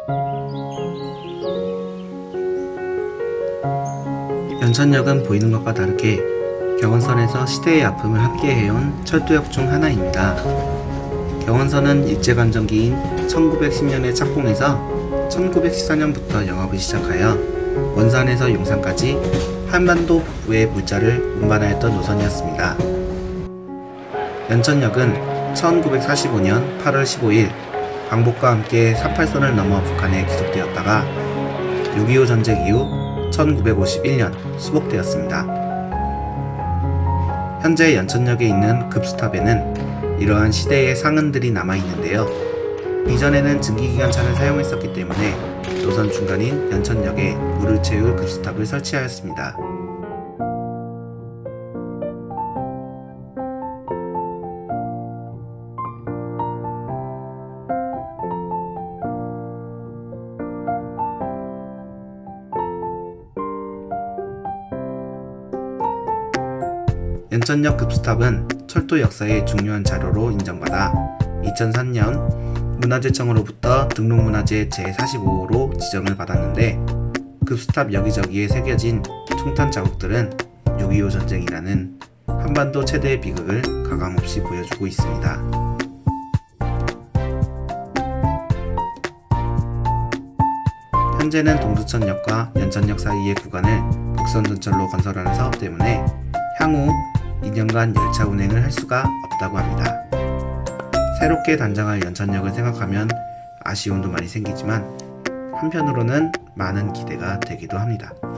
연천역은 보이는 것과 다르게 경원선에서 시대의 아픔을 함께해온 철도역 중 하나입니다. 경원선은 일제강점기인 1910년에 착공해서 1914년부터 영업을 시작하여 원산에서 용산까지 한반도 북부의 물자를 운반하였던 노선이었습니다. 연천역은 1945년 8월 15일 광복과 함께 38선을 넘어 북한에 귀속되었다가 6.25 전쟁 이후 1951년 수복되었습니다. 현재 연천역에 있는 급수탑에는 이러한 시대의 상흔들이 남아있는데요. 이전에는 증기기관차를 사용했었기 때문에 노선 중간인 연천역에 물을 채울 급수탑을 설치하였습니다. 연천역 급수탑은 철도 역사의 중요한 자료로 인정받아 2003년 문화재청으로부터 등록문화재 제45호로 지정을 받았는데 급수탑 여기저기에 새겨진 총탄 자국들은 6.25 전쟁이라는 한반도 최대의 비극을 가감없이 보여주고 있습니다. 현재는 동두천역과 연천역 사이의 구간을 국선전철로 건설하는 사업 때문에 향후 2년간 열차 운행을 할 수가 없다고 합니다. 새롭게 단장할 연천역을 생각하면 아쉬움도 많이 생기지만 한편으로는 많은 기대가 되기도 합니다.